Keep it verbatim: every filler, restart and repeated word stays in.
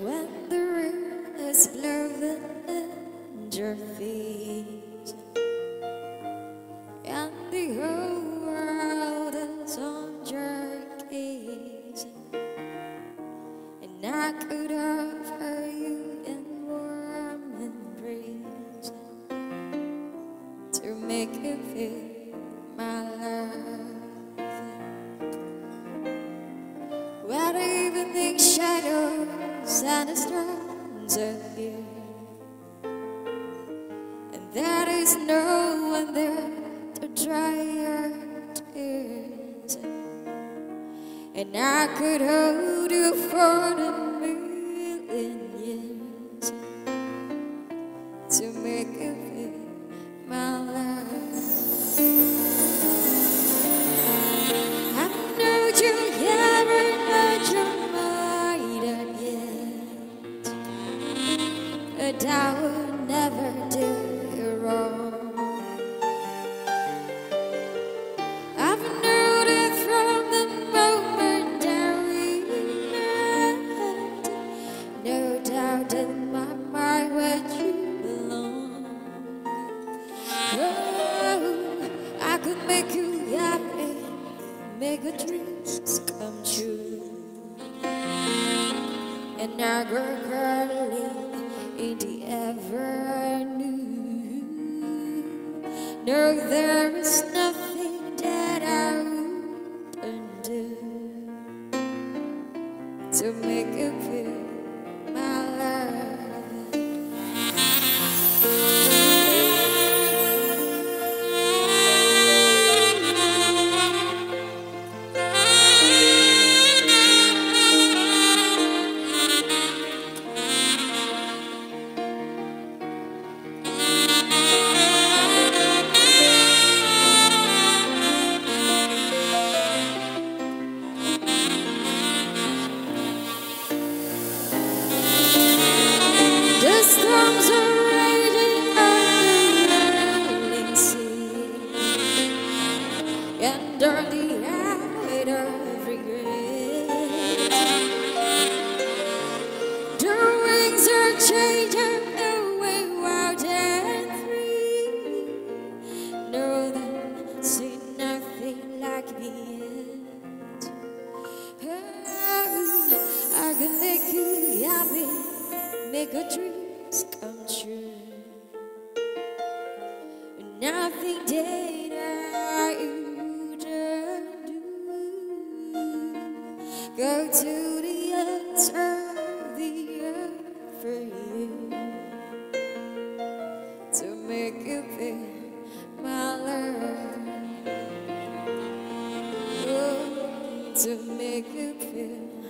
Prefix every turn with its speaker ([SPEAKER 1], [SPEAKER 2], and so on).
[SPEAKER 1] when the wind is blowing in your feet and the whole world is on your gaze, and I could offer you in warm embrace to make you feel my love. Where the evening shadows and the stars appear, and there is no one there to dry your tears, and I could hold you for a million years to make you feel my love. I know you haven't made your mind up yet, but I will never do you wrong. I've known it from the moment that we met, no doubt in my mind where you belong. Oh, I could make you happy, make your dreams come true, and now grow curly in the avenue. No, there is nothing that I wouldn't do to make you feel my love. The storms are raging on the rolling sea, and on the height of regret, the wings are changing away wild and free. No, they've seen nothing like me yet. Oh, I can make you happy, make your dreams come true. Nothing that I wouldn't do. Go to the ends of the earth for you to make you feel my love. Oh, to make you feel